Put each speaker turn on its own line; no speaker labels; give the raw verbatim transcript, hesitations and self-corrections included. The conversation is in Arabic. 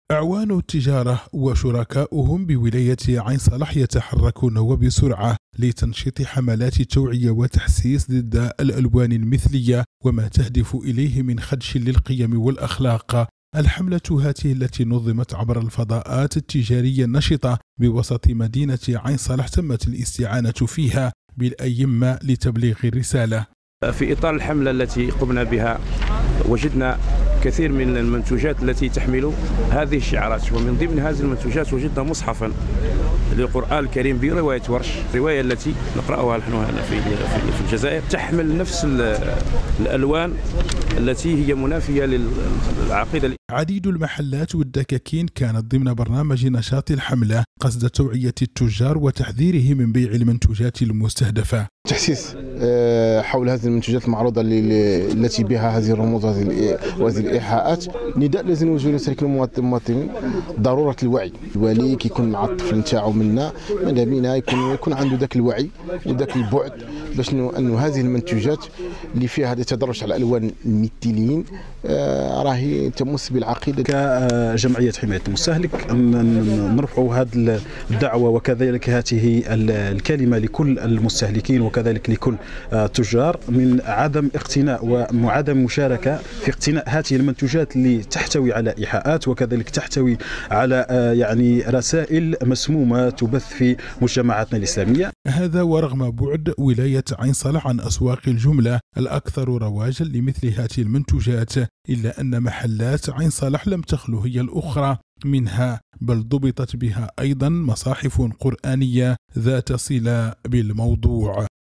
أعوان التجارة وشركاؤهم بولاية عين صالح يتحركون وبسرعة لتنشيط حملات توعية وتحسيس ضد الألوان المثلية وما تهدف إليه من خدش للقيم والأخلاق. الحملة هذه التي نظمت عبر الفضاءات التجارية النشطة بوسط مدينة عين صالح تمت الاستعانة فيها بالأئمة لتبليغ الرسالة.
في إطار الحملة التي قمنا بها وجدنا كثير من المنتوجات التي تحمل هذه الشعارات، ومن ضمن هذه المنتوجات وجدنا مصحفا للقرآن الكريم برواية ورش، الرواية التي نقرأها نحن هنا في في الجزائر تحمل نفس الألوان التي هي منافية للعقيدة.
عديد المحلات والدكاكين كانت ضمن برنامج نشاط الحملة قصد توعية التجار وتحذيرهم من بيع المنتوجات المستهدفة.
تحسيس حول هذه المنتوجات المعروضة التي بها هذه الرموز وهذه الإيحاءات. نداء لازم نوجهوا لسلك المواطنين ضرورة الوعي. الوالي كيكون مع الطفل نتاعو منا ماذا بينا يكون يكون عنده ذاك الوعي وذاك البعد باش انه هذه المنتوجات اللي فيها هذا التدرج على الالوان الميثيليين راهي تمس بالعقيده.
كجمعيه حمايه المستهلك نرفعوا هذه الدعوه وكذلك هذه الكلمه لكل المستهلكين وكذلك لكل التجار من عدم اقتناء وعدم مشاركه في اقتناء هذه المنتوجات اللي تحتوي على ايحاءات وكذلك تحتوي على يعني رسائل مسمومه تبث في مجتمعاتنا الاسلاميه.
هذا ورغم بعد ولايه عين صالح عن اسواق الجمله الاكثر رواجا لمثل هذه المنتوجات، الا ان محلات عين صالح لم تخلو هي الاخرى منها، بل ضبطت بها ايضا مصاحف قرآنيه ذات صله بالموضوع.